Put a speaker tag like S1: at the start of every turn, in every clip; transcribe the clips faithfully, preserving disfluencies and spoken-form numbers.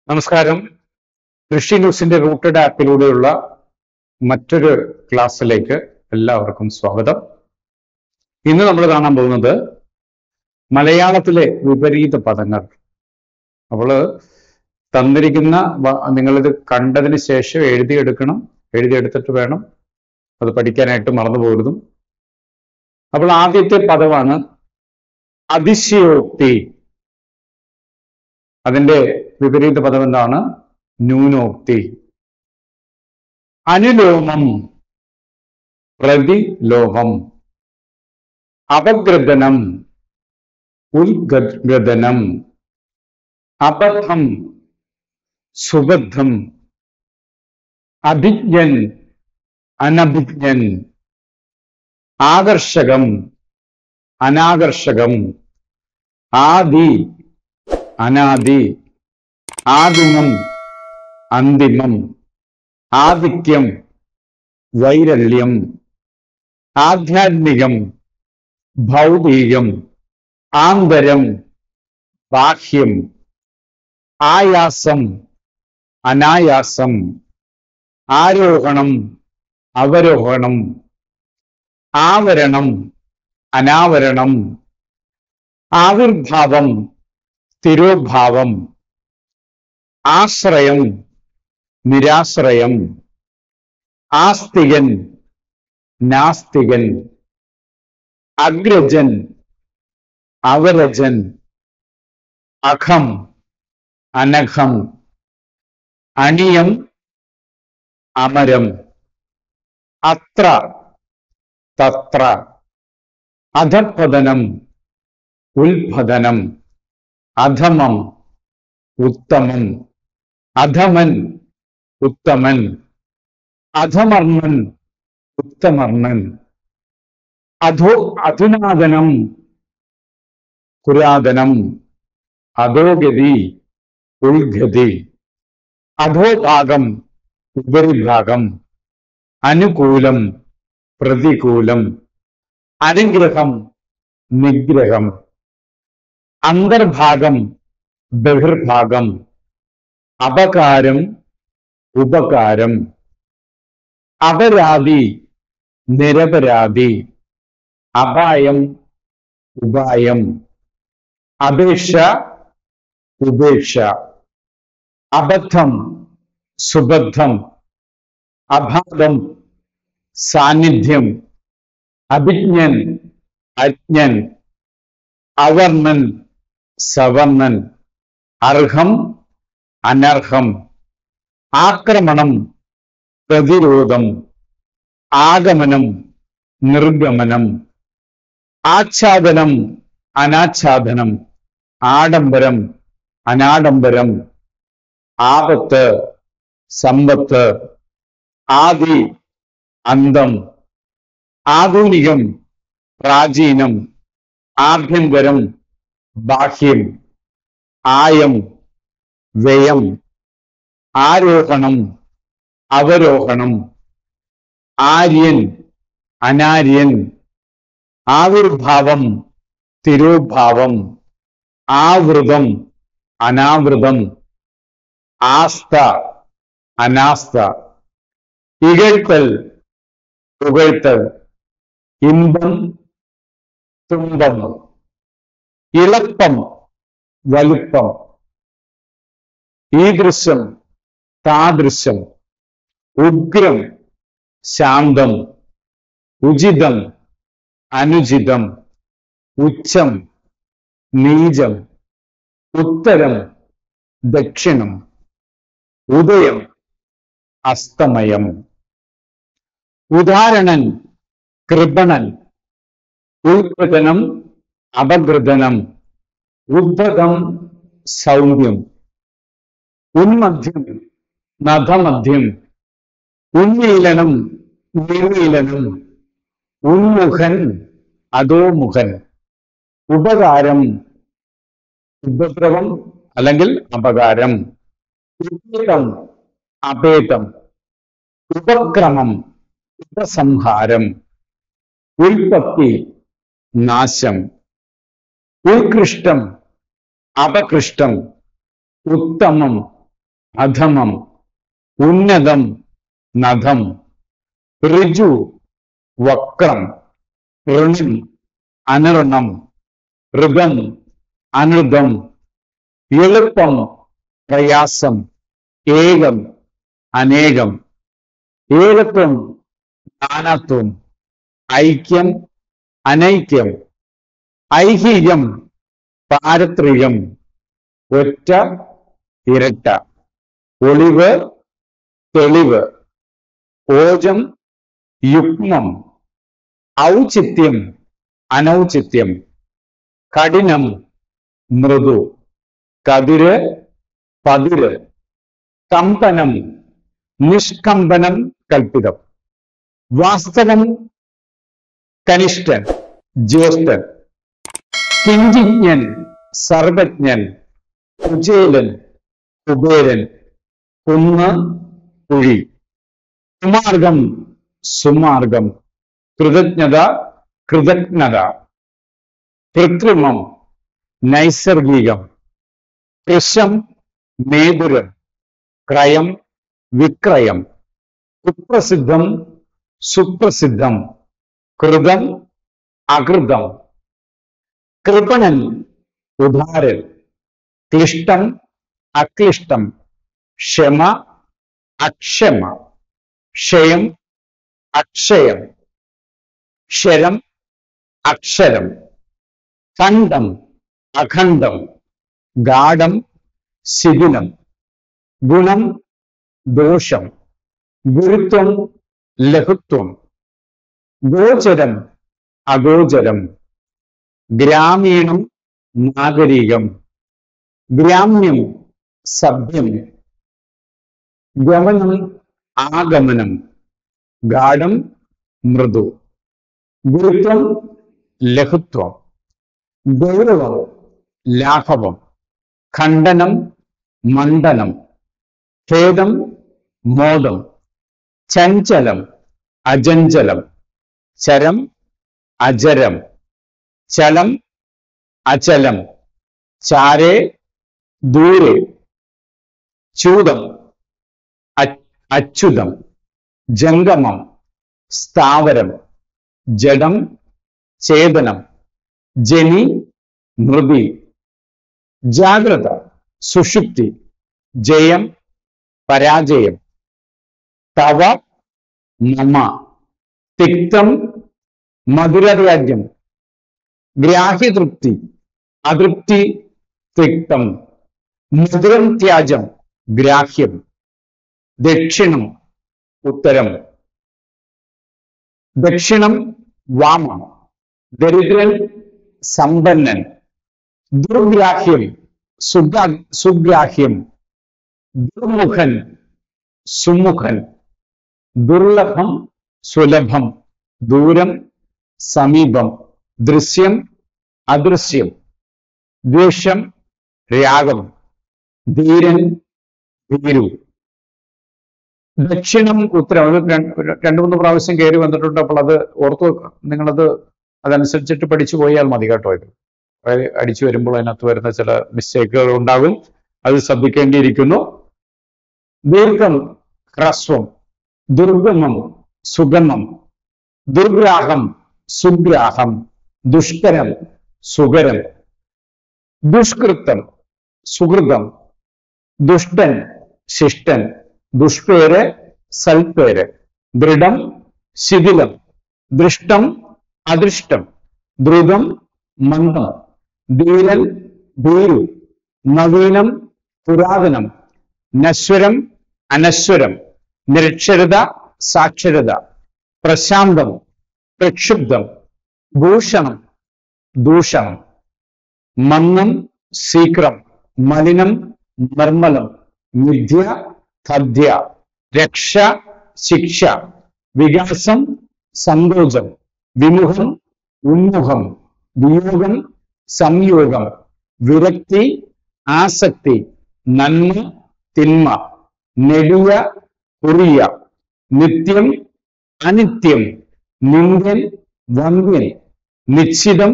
S1: നമസ്കാരം. ഋഷി ന്യൂസിന്റെ റൂട്ടഡ് ആപ്പിലൂടെയുള്ള മറ്റൊരു ക്ലാസ്സിലേക്ക് എല്ലാവർക്കും സ്വാഗതം. ഇന്ന് നമ്മൾ കാണാൻ പോകുന്നത് മലയാളത്തിലെ വിപരീത പദങ്ങൾ. അപ്പോൾ തന്നിരിക്കുന്ന നിങ്ങളിത് കണ്ടതിന് ശേഷം എഴുതിയെടുക്കണം. എഴുതിയെടുത്തിട്ട് വേണം അത് പഠിക്കാനായിട്ട് മറന്നു പോകരുതും. അപ്പോൾ ആദ്യത്തെ പദമാണ് അതിശയോക്തി. അതിന്റെ വിപരീത പദം എന്താണ്? ന്യൂനോക്തി. അനുലോമം, പ്രതിലോമം, അപഗ്രഥനം, ഉദ്ഗ്രഥനം, അബദ്ധം, സുബദ്ധം, അഭിജ്ഞൻ, അനഭിജ്ഞൻ, ആകർഷകം, അനാകർഷകം, ആദി, അനാദി, ആദിമം, അന്തിമം, ആധിക്യം, വൈരല്യം, ആധ്യാത്മികം, ഭൗതികം, ആന്തരം, ബാഹ്യം, ആയാസം, അനായാസം, ആരോഹണം, അവരോഹണം, ആവരണം, അനാവരണം, ആവിർഭാവം, തിരോഭാവം, ആശ്രയം, നിരാശ്രയം, ആസ്തികൻ, നാസ്തികൻ, അഗ്രജൻ, അവരജൻ, അഖം, അനഘം, അണിയം, അമരം, അത്ര, തത്ര, അധപതനം, ഉൽപതനം, അധമം, ഉത്തമം, അധമൻ, ഉത്തമൻ, അധമർണൻ, ഉത്തമർണൻ, അധോ അധുനാദനം, പുരാതനം, അധോഗതി, ഉൾഗതി, അധോഭാഗം, ഉപരിഭാഗം, അനുകൂലം, പ്രതികൂലം, അനുഗ്രഹം, നിഗ്രഹം, അന്തർഭാഗം, ബഹിർഭാഗം, അപകാരം, ഉപകാരം, അപരാധി, നിരപരാധി, അപായം, ഉപായം, അപേക്ഷ, ഉപേക്ഷ, അബദ്ധം, സുബദ്ധം, അഭാവം, സാന്നിധ്യം, അഭിജ്ഞൻ, അജ്ഞൻ, അവർണൻ, സവർണൻ, അർഹം, അനർഹം, ആക്രമണം, പ്രതിരോധം, ആഗമനം, നിർഗമനം, ആച്ഛാദനം, അനാച്ഛാദനം, ആഡംബരം, അനാഡംബരം, ആപത്ത്, സമ്പത്ത്, ആദി, അന്തം, ആധുനികം, പ്രാചീനം, ആഭ്യന്തരം, ബാഹ്യം, ആയം, വ്യയം, ആരോഹണം, അവരോഹണം, ആര്യൻ, അനാര്യൻ, ആവിർഭാവം, തിരോഭാവം, ആവൃതം, അനാവൃതം, ആസ്ഥ, അനാസ്ഥ, ഇകഴ്ത്തൽ, പുകഴ്ത്തൽ, ഇമ്പം, തുമ്പം, ഇളപ്പം, വലുപ്പം, ഈദൃശം, താദൃശം, ഉഗ്രം, ശാന്തം, ഉചിതം, അനുചിതം, ഉച്ചം, നീചം, ഉത്തരം, ദക്ഷിണം, ഉദയം, അസ്തമയം. ഉദാഹരണൻ, കൃപണൻ, ഉത്കൃതനം, അപഗ്രഥനം, ഉദ്ഭതം, സൗമ്യം, ഉന്മധ്യം, നഖമധ്യം, ഉന്മീലനം, നിർമീലനം, ഉന്മുഖൻ, അധോമുഖൻ, ഉപകാരം, ഉപദ്രവം അല്ലെങ്കിൽ അപകാരം, ഉപേതം, അപേതം, ഉപക്രമം, ഉപസംഹാരം, ഉൽപ്പത്തി, നാശം, ഉത്കൃഷ്ടം, അപകൃഷ്ടം, ഉത്തമം, അധമം, ഉന്നതം, നഖം, ഋജു, വക്രം, ഋണം, അനർണം, ഋതം, അനൃതം, എളുപ്പം, പ്രയാസം, ഏകം, അനേകം, ഏകത്വം, നാനാത്വം, ഐക്യം, അനൈക്യം, ഐഹികം, പാരത്രികം, ഒറ്റ, ഇരട്ട, ഒളിവ്, തെളിവ്, ഓജം, യുഗ്മം, ഔചിത്യം, അനൗചിത്യം, കഠിനം, മൃദു, കതിര്, പതിര്, കമ്പനം, നിഷ്കമ്പനം, കൽപ്പിതം, വാസ്തവം, കനിഷ്ഠൻ, ജ്യേഷ്ഠൻ, കിഞ്ചിജ്ഞൻ, സർവജ്ഞൻ, കുചേലൻ, കുബേരൻ, കുന്ന്, കുഴി, കുമാർഗം, സുമാർഗം, കൃതജ്ഞത, കൃതജ്ഞത, കൃത്രിമം, നൈസർഗികം, കൃശം, മേതുരം, ക്രയം, വിക്രയം, കുപ്രസിദ്ധം, സുപ്രസിദ്ധം, കൃതം, അകൃതം, കൃപണൻ, ഉദാരൻ, ക്ലിഷ്ടം, അക്ലിഷ്ടം, ക്ഷമ, അക്ഷമ, ക്ഷയം, അക്ഷയം, ക്ഷരം, അക്ഷരം, ഖണ്ഡം, അഖണ്ഡം, ഗാഢം, ശിഥിലം, ഗുണം, ദോഷം, ഗുരുത്വം, ലഘുത്വം, ഗോചരം, അഗോചരം, ഗ്രാമീണം, നാഗരികം, ഗ്രാമ്യം, സഭ്യം, ഗമനം, ആഗമനം, ഗാഢം, മൃദു, ഗുരുത്വം, ലഘുത്വം, ഗൗരവം, ലാഘവം, ഖണ്ഡനം, മണ്ഡനം, ഖേദം, മോദം, ചഞ്ചലം, അചഞ്ചലം, ചരം, അചരം, ചലം, അചലം, ചാരേ, ദൂരെ, ചൂതം, അച്യുതം, ജംഗമം, സ്ഥാവരം, ജഡം, ചേതനം, ജനി, മൃതി, ജാഗ്രത, സുഷുപ്തി, ജയം, പരാജയം, തവ, മമ, തിക്തം, മധുരരാജ്യം, ഗ്രാഹ്യതൃപ്തി, അതൃപ്തി, തിക്തം, മധുരം, ത്യാജം, ഗ്രാഹ്യം, ദക്ഷിണം, ഉത്തരം, ദക്ഷിണം, വാമം, ദരിദ്രൻ, സമ്പന്നൻ, ദുർഗ്രാഹ്യം, സുഗ്രാഹ്യം, ദുർമുഖൻ, സുമുഖൻ, ദുർലഭം, സുലഭം, ദൂരം, സമീപം, ദൃശ്യം, അദൃശ്യം, ദ്വേഷം, രാഗം, ധീരൻ, ഭീരു. ദക്ഷിണം, ഉത്തരം. അത് രണ്ടു മൂന്ന് പ്രാവശ്യം കയറി വന്നിട്ടുണ്ട്. അപ്പോൾ അത് ഓർത്തു നിങ്ങളത് അതനുസരിച്ചിട്ട് പഠിച്ചു പോയാൽ മതി കേട്ടോ. ഇത് അടിച്ചു വരുമ്പോൾ അതിനകത്ത് വരുന്ന ചില മിസ്റ്റേക്കുകൾ ഉണ്ടാകും, അത് ശ്രദ്ധിക്കേണ്ടിയിരിക്കുന്നു. ദീർഘം, ഹ്രസ്വം, ദുർഗമം, സുഗമം, ദുർഗ്രാഹം, സുഗ്രാഹം, ദുഷ്കരം, സുകരം, ദുഷ്കൃതം, സുഹൃതം, ദുഷ്ടൻ, ശിഷ്ടൻ, ദുഷ്പേര്, സൽപ്പേര്, ദൃഢം, ശിഥിലം, ദൃഷ്ടം, അദൃഷ്ടം, ദ്രുതം, മന്ദം, ധീരൻ, ഭീരു, നവീനം, പുരാതനം, നശ്വരം, അനശ്വരം, നിരക്ഷരത, സാക്ഷരത, പ്രശാന്തം, പ്രക്ഷുബ്ധം, ഭൂഷണം, ദൂഷണം, മന്നം, ശീക്രം, മലിനം, നിർമ്മലം, മിഥ്യ, തഥ്യ, രക്ഷ, ശിക്ഷ, വികാസം, സങ്കോചം, വിമുഖം, ഉന്മുഖം, വിയോഗം, സംയോഗം, വിരക്തി, ആസക്തി, നന്മ, തിന്മ, നെടിയ, കുറിയ, നിത്യം, അനിത്യം, നിന്ദ്യൻ, വന്ദ്യൻ, നിശ്ചിതം,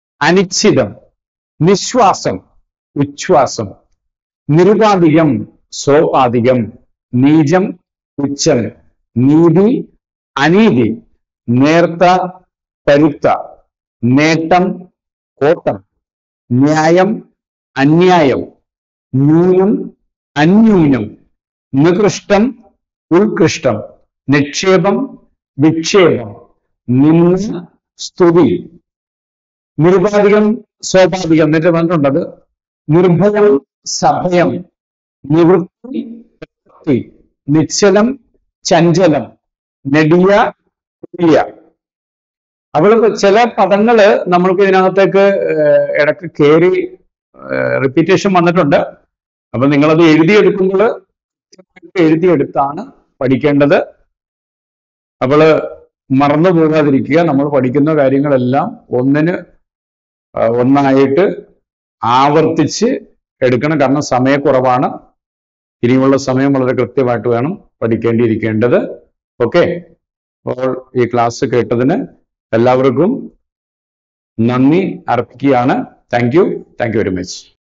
S1: അനിശ്ചിതം, നിശ്വാസം, ഉച്ഛ്വാസം, നിരുപാധികം, സോപാധികം, നീചം, ഉച്ചം, നീതി, അനീതി, നേർത്ത, പരുത്ത, നേട്ടം, കോട്ടം, ന്യായം, അന്യായം, ന്യൂനം, അന്യൂനം, നികൃഷ്ടം, ഉത്കൃഷ്ടം, നിക്ഷേപം, വിക്ഷേപം, നിന്ന, സ്തുതി. നിരുപാധികം, സോപാധികം എന്നിട്ട് പറഞ്ഞിട്ടുണ്ടത് നിർഭയം, സഭയം, നിവൃത്തി, പ്രവൃത്തി, നിശ്ചലം, ചഞ്ചലം, നെടിയ, പുതിയ. അപ്പോൾ ചില പദങ്ങള് നമ്മൾക്ക് ഇതിനകത്തേക്ക് ഇടക്ക് കയറി റിപ്പീറ്റേഷൻ വന്നിട്ടുണ്ട്. അപ്പൊ നിങ്ങളത് എഴുതിയെടുക്കുമ്പോൾ എഴുതിയെടുത്താണ് പഠിക്കേണ്ടത്. അപ്പോൾ മറന്നു പോകാതിരിക്കുക. നമ്മൾ പഠിക്കുന്ന കാര്യങ്ങളെല്ലാം ഒന്നിന് ഒന്നായിട്ട് ആവർത്തിച്ച് എടുക്കണം. കാരണം സമയക്കുറവാണ്. ഇനിയുള്ള സമയം വളരെ കൃത്യമായിട്ട് വേണം പഠിക്കേണ്ടിയിരിക്കേണ്ടത്. ഓക്കെ, അപ്പോൾ ഈ ക്ലാസ് കേട്ടതിന് എല്ലാവർക്കും നന്ദി അർപ്പിക്കുകയാണ്. Thank you thank you very much.